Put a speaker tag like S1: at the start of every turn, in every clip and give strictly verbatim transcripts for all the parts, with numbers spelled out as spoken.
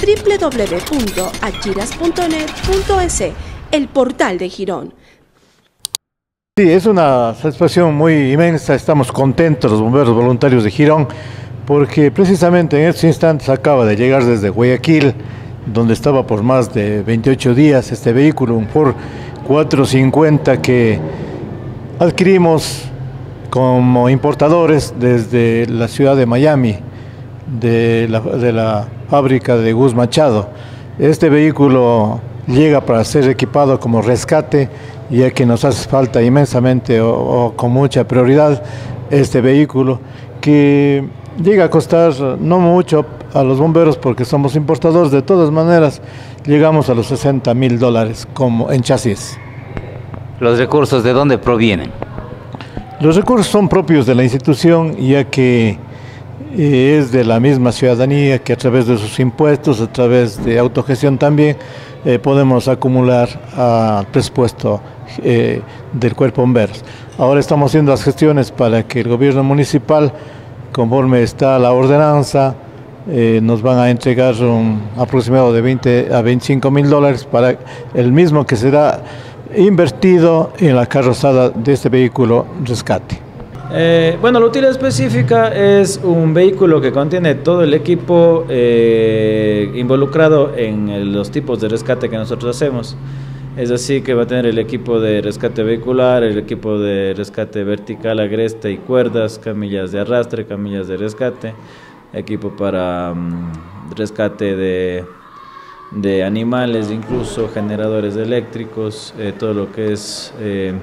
S1: w w w punto achiras punto net punto es, el portal de Girón.
S2: Sí, es una satisfacción muy inmensa, estamos contentos los bomberos voluntarios de Girón, porque precisamente en estos instantes acaba de llegar desde Guayaquil, donde estaba por más de veintiocho días este vehículo, un Ford cuatrocientos cincuenta que adquirimos como importadores desde la ciudad de Miami, de la, de la fábrica de Gus Machado. Este vehículo llega para ser equipado como rescate, ya que nos hace falta inmensamente o, o con mucha prioridad este vehículo, que llega a costar no mucho a los bomberos porque somos importadores. De todas maneras llegamos a los sesenta mil dólares como en chasis.
S3: ¿Los recursos de dónde provienen?
S2: Los recursos son propios de la institución, ya que eh, es de la misma ciudadanía que a través de sus impuestos, a través de autogestión también, eh, podemos acumular al presupuesto eh, del Cuerpo de Bomberos. Ahora estamos haciendo las gestiones para que el gobierno municipal, conforme está la ordenanza, eh, nos van a entregar un aproximado de veinte a veinticinco mil dólares para el mismo que será invertido en la carrozada de este vehículo rescate.
S4: Eh, bueno, la utilidad específica es un vehículo que contiene todo el equipo eh, involucrado en el, los tipos de rescate que nosotros hacemos. Es así que va a tener el equipo de rescate vehicular, el equipo de rescate vertical, agreste y cuerdas, camillas de arrastre, camillas de rescate, equipo para um, rescate de, de animales, incluso generadores eléctricos, eh, todo lo que es eh,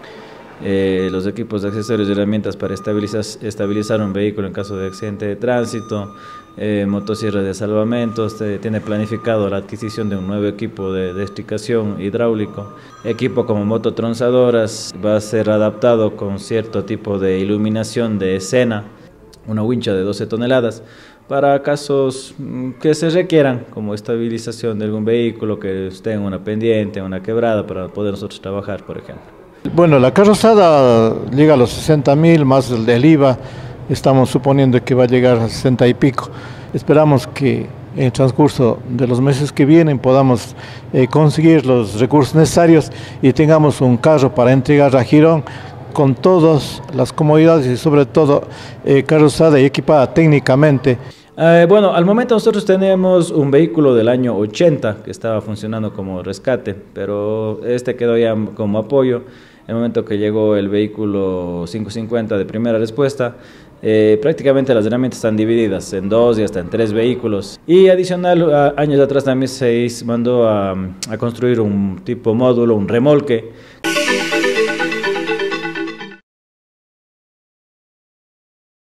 S4: eh, los equipos de accesorios y herramientas para estabilizar, estabilizar un vehículo en caso de accidente de tránsito, eh, motosierra de salvamentos. Eh, tiene planificado la adquisición de un nuevo equipo de destricación hidráulico, equipo como mototronzadoras, va a ser adaptado con cierto tipo de iluminación de escena, una wincha de doce toneladas, para casos que se requieran, como estabilización de algún vehículo que esté en una pendiente, en una quebrada, para poder nosotros trabajar, por ejemplo.
S2: Bueno, la carrozada llega a los sesenta mil más el del I V A, estamos suponiendo que va a llegar a sesenta y pico. Esperamos que en el transcurso de los meses que vienen podamos eh, conseguir los recursos necesarios y tengamos un carro para entregar a Girón con todas las comodidades y sobre todo eh, carrozada y equipada técnicamente.
S4: Eh, bueno, al momento nosotros tenemos un vehículo del año ochenta que estaba funcionando como rescate, pero este quedó ya como apoyo. En el momento que llegó el vehículo quinientos cincuenta de primera respuesta, eh, prácticamente las herramientas están divididas en dos y hasta en tres vehículos. Y adicional, a, años atrás también se mandó a, a construir un tipo módulo, un remolque,